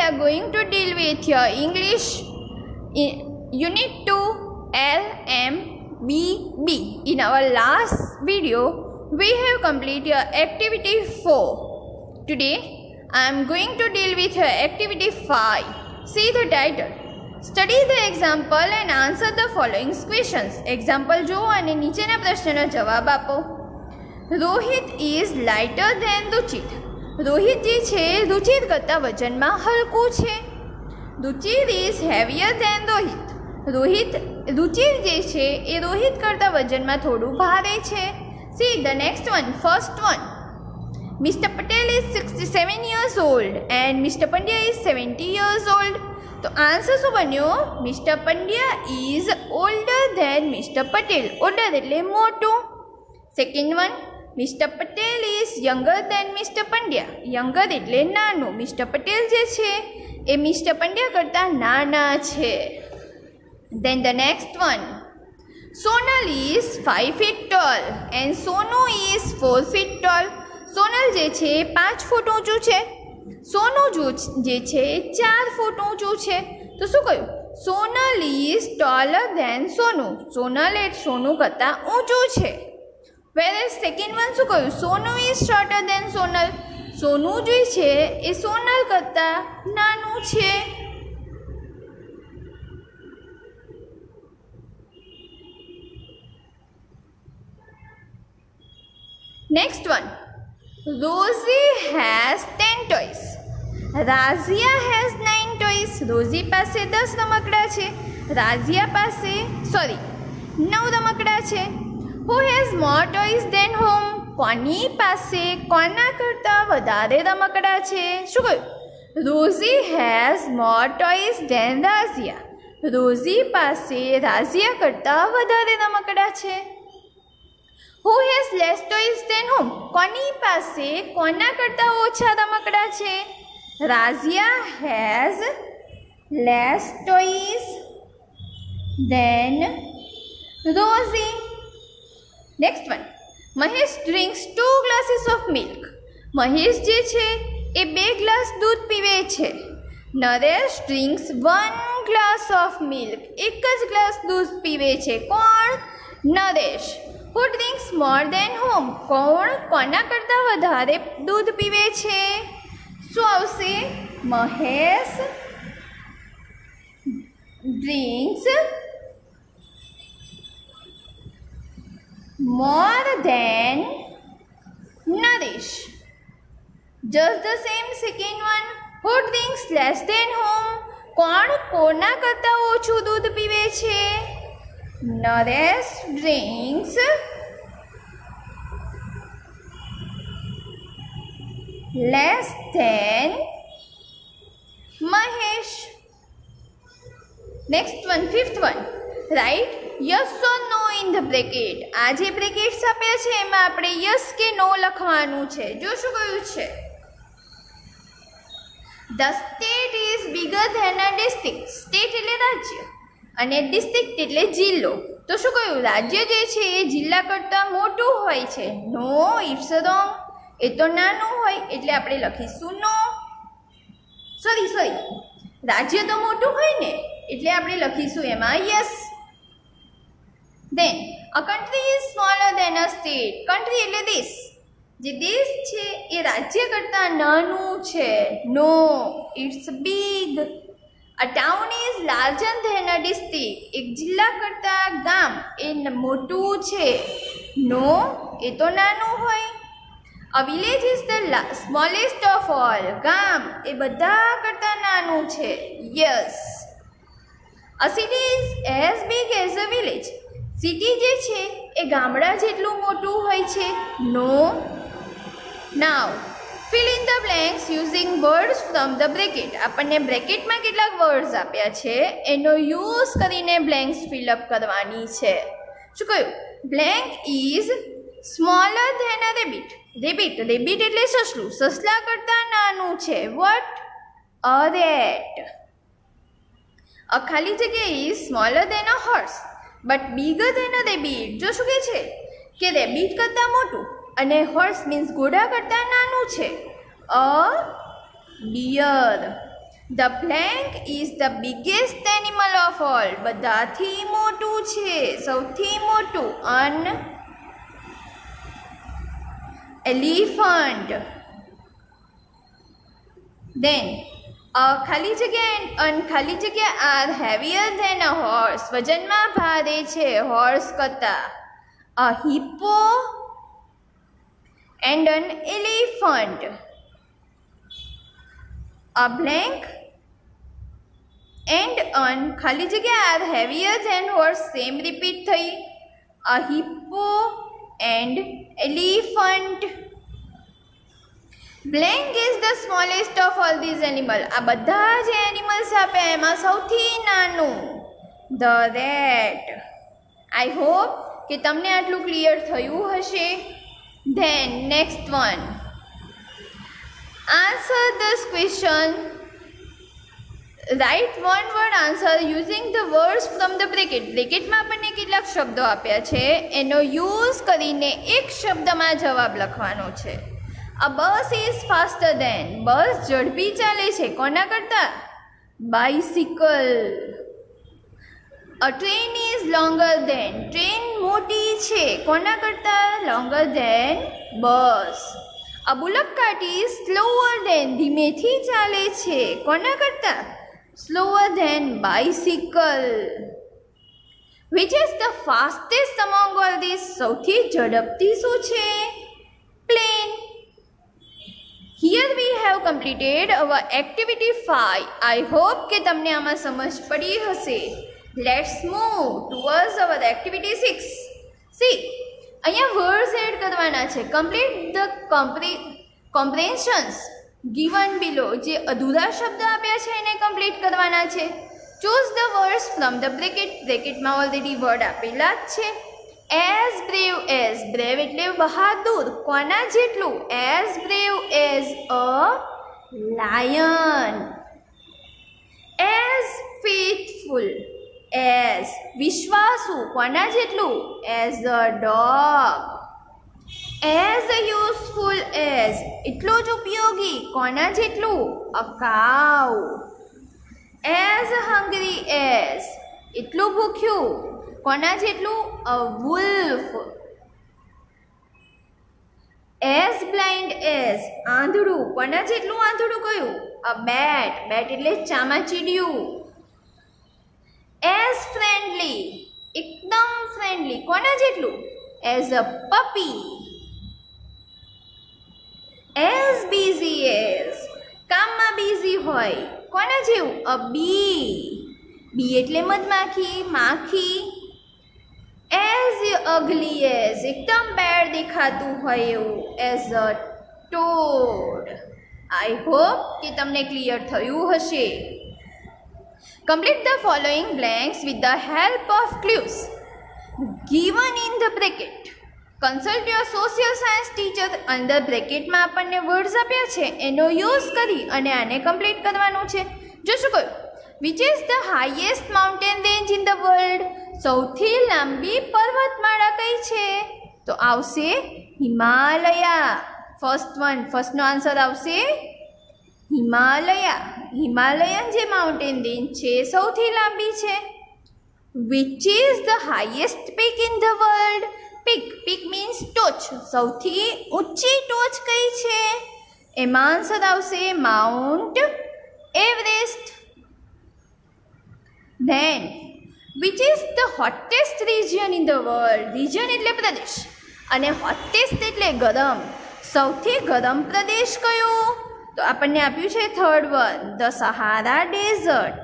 are going to deal with your English Unit 2 LMBB. In our last video, we have completed your activity 4. Today, I am going to deal with your activity 5. See the title. Study the example and answer the following questions. Example જો અને નીચેના પ્રશ્નનો જવાબ આપો. Rohit is lighter than Ruchit. Rohit જે છે રુચિત કરતાં વજનમાં હલકું છે. Ruchit is heavier than Rohit. Ruchit જે છે એ રોહિત કરતાં વજનમાં થોડું ભારે છે. See the next one. First one. Mr. Patel is 67 years old and Mr. Pandya is 70 years old. तो आंसर શું બન્યો? Mister Pandya is older than mister Patel. Older એટલે મોટું. Second one, mister Patel is younger than mister Pandya. Younger એટલે નાનું. Mister Patel જે છે એ mister Pandya કરતાં નાના છે. Then the next one, Sonal is 5 feet tall and Sonu is 4 feet tall. Sonal જે છે 5 ફૂટ ઊંચું છે. સોનું જે છે 4 ફૂટ ઊંચું છે. તો શું કહ્યું? Sonal is taller than Sonu. Sonal એ સોનુ કરતાં ઊંચું છે. વેર સેકન્ડ વન શું કહ્યું? Sonu is shorter than Sonal. Sonu જે છે એ સોનલ કરતાં નાનું છે. Next one, Rosie has 10 toys. Razia has 9 toys. Rosie પાસે 10 રમકડા છે. Razia પાસે 9 રમકડા છે. Who has more toys than whom? કોની પાસે કોના કરતાં વધારે રમકડા છે? શું કહ્યું? Rosie has more toys than Razia. Rosie પાસે Razia કરતાં વધારે રમકડા છે. Who has less toys than whom? કોની પાસે કોના કરતાં ઓછા રમકડા છે? Razia has less toys than Rosie. Next one. Mahesh drinks 2 glasses of milk. Mahesh જે છે એ 2 ગ્લાસ દૂધ પીવે છે. Naresh drinks 1 glass of milk. એક જ ગ્લાસ દૂધ પીવે છે. કોણ? Naresh. Who drinks more than whom? કોણ કોના કરતાં વધારે દૂધ પીવે છે? શું આવશે? Mahesh drinks more than Naresh. Just the same second one. Who drinks less than whom? કોણ કોના કરતાં ઓછું દૂધ પીવે છે? Naresh drinks less than Mahesh. Next one, fifth one. Write yes or no in the bracket. આ જે બ્રેકેટ્સ આપ્યા છે એમાં આપણે yes કે no લખવાનું છે. જો શું કહ્યું છે? The state is bigger than a district. State એટલે રાજ્ય અને ડિસ્ટ્રિક્ટ એટલે જિલ્લો. તો શું કહ્યું? રાજ્ય જે છે એ જિલ્લા કરતાં મોટું હોય છે. No, it's wrong. એ તો નાનું હોય એટલે આપણે લખીશું નો. સોરી રાજ્ય તો મોટું હોય ને એટલે આપણે લખીશું એમાં yes. Then a country is smaller than a state. Country એટલે દેશ. જે દેશ છે એ રાજ્ય કરતાં નાનું છે. No, it's big. A town is larger than a district. એક જિલ્લા કરતાં ગામ એ મોટું છે. નો, એ તો નાનું હોય. A village is the smallest of all. ગામ એ બધા કરતાં નાનું છે. Yes. A city is as big as a village. City જે છે એ ગામડા જેટલું મોટું હોય છે. નો. Now fill in the blanks using words from the bracket. આપણને બ્રેકેટમાં કેટલાક વર્ડ્સ આપ્યા છે એનો યુઝ કરીને બ્લેન્ક્સ ફિલ અપ કરવાની છે. શું કહ્યું? Blank is smaller than a rabbit. Rabbit એટલે સસલું. સસલા કરતાં નાનું છે. વોટ? A rat. અ ખાલી જગ્યા is smaller than a horse but bigger than a rabbit. જો શું કહે છે કે રેબિટ કરતાં મોટું અને હોર્સ મીન્સ ઘોડા કરતાં નાનું છે. A deer. The blank is the biggest animal of all. બધાથી મોટું છે, સૌથી મોટું. An elephant. Then ખાલી જગ્યા and અનખાલી જગ્યા are heavier than a horse. વજનમાં ભારે છે હોર્સ કરતા. A hippo and an elephant. A blank and an ખાલી જગ્યા are heavier than horse. Same repeat થઈ. A hippo and elephant. Blank is the smallest of all these animals. આ બધા જે animals આપ્યા એમાં સૌથી નાનું. The rat. I hope કે તમને આટલું ક્લિયર થયું હશે. Then next one. Answer this question. Write one word answer using the words from the bracket. બ્રેકેટમાં આપણને કેટલાક શબ્દો આપ્યા છે, એનો યુઝ કરીને એક શબ્દમાં જવાબ લખવાનો છે. A bus is faster than. બસ ઝડપી ચાલે છે કોના કરતા? Bicycle. A train is longer than. Train મોટી છે કોના કરતા? Longer than bus. A bullock cart is slower than. ધીમેથી ચાલે છે કોના કરતા? Slower than bicycle. Which is the fastest among all these? સૌથી ઝડપથી શું છે? Plane. Here we have completed our activity 5. I hope કે તમને આમાં સમજ પડી હશે. Let's move towards our activity 6. See, અહીંયા words add કરવાના છે. Complete the comprehensions given below. જે અધૂરા શબ્દ આપ્યા છે એને કમ્પ્લીટ કરવાના છે. Choose the words from the bracket. બ્રેકેટમાં ઓલરેડી વર્ડ આપેલા જ છે. As brave as. brave એટલે બહાદુર કોના જેટલું? As brave as a lion. As faithful as. વિશ્વાસુ કોના જેટલું? As a dog. As useful as. એટલો જ ઉપયોગી કોના જેટલું? A cow. As hungry as. એટલું ભૂખ્યું કોના જેટલું? A wolf. As blind as. આંધળું કોના જેટલું આંધળું કયું? A bat. bat એટલે ચામાચીડિયું. As friendly. એકદમ friendly કોના જેટલું? As a puppy. As busy as. કામમાં બિઝી હોય કોના જેવું? A bee. bee એટલે મધમાખી, માખી. As ugly as. એકદમ બેડ દેખાતું હોય એવું. As a toad. I hope કે તમને ક્લિયર થયું હશે. Complete the following blanks with the help of clues given in the bracket. Consult your social science teacher. અંદર બ્રેકેટમાં આપણને વર્ડ્સ આપ્યા છે એનો યુઝ કરી અને આને કમ્પ્લીટ કરવાનું છે. જોશું કયું? Which is the highest mountain range in the world? સૌથી લાંબી પર્વતમાળા કઈ છે? તો આવશે હિમાલયા. ફર્સ્ટનો આન્સર આવશે હિમાલયા. હિમાલયન જે માઉન્ટેન રેન્જ છે સૌથી લાંબી છે. Which is the highest peak in the world? Peak means ટોચ. સૌથી ઊંચી ટોચ કઈ છે? એમાં આન્સર આવશે mount Everest. Then, which is the hottest region in the world? Region એટલે પ્રદેશ અને hottest એટલે ગરમ. સૌથી ગરમ પ્રદેશ કયો? તો આપણને આપ્યું છે third one, the Sahara desert.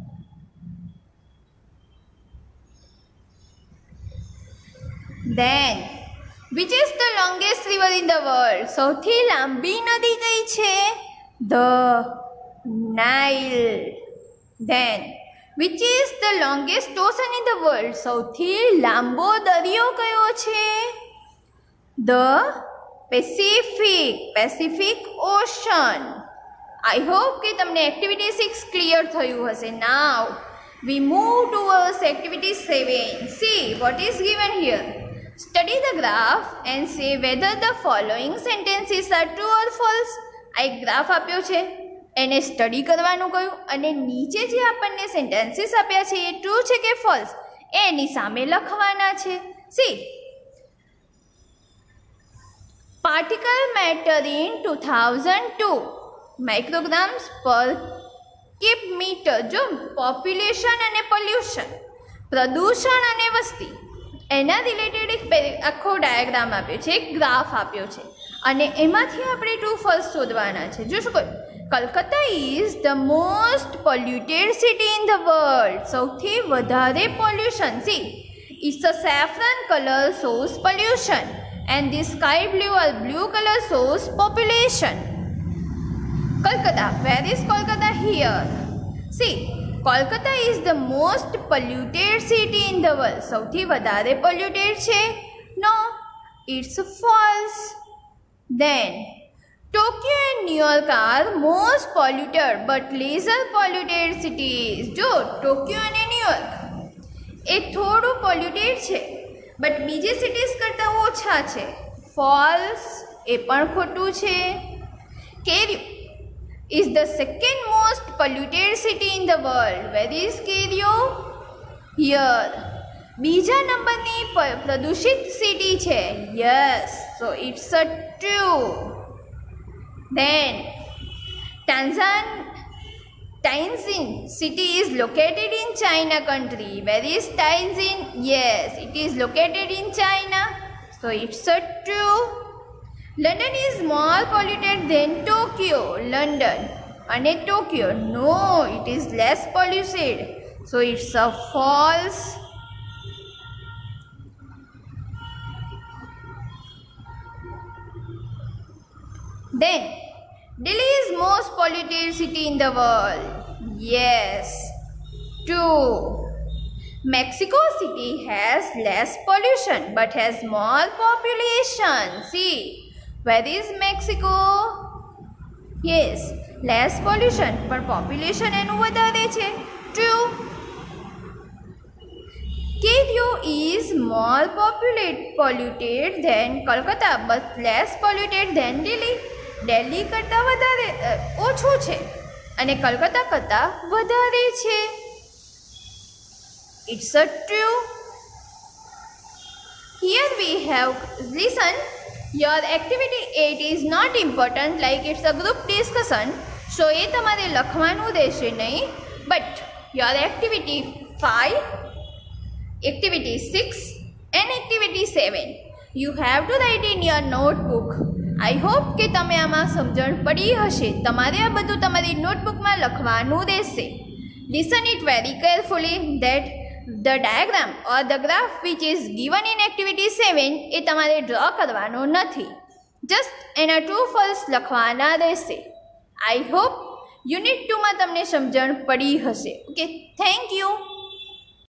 Then, which is the longest river in the world? સૌથી લાંબી નદી કઈ છે? The Nile. Then, which is the longest ocean in the world? સૌથી લાંબો દરિયો કયો છે? The Pacific Ocean. I hope કે તમને activity 6 clear થયું હશે. Now we move towards activity 7. See what is given here. Study the graph and say whether the following sentences are true or false. આ એક ગ્રાફ આપ્યો છે એને study કરવાનું કહ્યું અને નીચે જે આપણને સેન્ટેન્સીસ આપ્યા છે એ ટ્રુ છે કે ફોલ્સ એની સામે લખવાના છે. See particle matter in 2002 micrograms per cube metre. જો પોપ્યુલેશન અને પોલ્યુશન, પ્રદૂષણ અને વસ્તી, એના રિલેટેડ એક આખો ડાયાગ્રામ આપ્યો છે, એક ગ્રાફ આપ્યો છે અને એમાંથી આપણે ટ્રુ ફોલ્સ શોધવાના છે. જો શું કહ્યું, Calcutta is the most polluted city in the world. સૌથી વધારે pollution. See it's a saffron colour shows pollution and the sky blue or blue colour shows population. Calcutta, where is Kolkata? Here. See Kolkata is the most polluted city in the world. સૌથી વધારે polluted છે? No, it's false. Then Tokyo and New York are most polluted but lesser polluted cities. જો Tokyo અને New York એ થોડું polluted છે but બીજી cities કરતાં ઓછા છે. ફોલ્સ, એ પણ ખોટું છે. કેરિયો is the second most polluted city in the world. Where is Kerio? Here. બીજા નંબરની પ્રદૂષિત સિટી છે. Yes, so it's a true. Then Tianjin city is located in China country. Where is Tianjin? Yes, it is located in China, so it's a true. London is more polluted than Tokyo. London and Tokyo, no, it is less polluted, so it's a false. Then Delhi is most polluted city in the world. Yes, true. Mexico City has less pollution but has more population. See, where is Mexico? Yes, less pollution but population એનું વધારે છે. True. Kerio is more polluted than Kolkata but less polluted than Delhi. Delhi કરતાં વધારે ઓછું છે અને કલકત્તા કરતાં વધારે છે. It's a true. Here we have, listen, your activity 8 is not important, like it's a group discussion, so એ તમારે લખવાનું રહેશે નહીં. But your activity 5, activity 6 and activity 7 you have to write in your notebook. I hope કે તમે આમાં સમજણ પડી હશે. તમારે આ બધું તમારી નોટબુકમાં લખવાનું રહેશે. Listen it very carefully that the diagram or the graph which is given in activity 7 એ તમારે ડ્રો કરવાનો નથી, જસ્ટ એના ટ્રુ ફોલ્સ લખવાના રહેશે. I hope યુનિટ 2માં તમને સમજણ પડી હશે. Okay, thank you.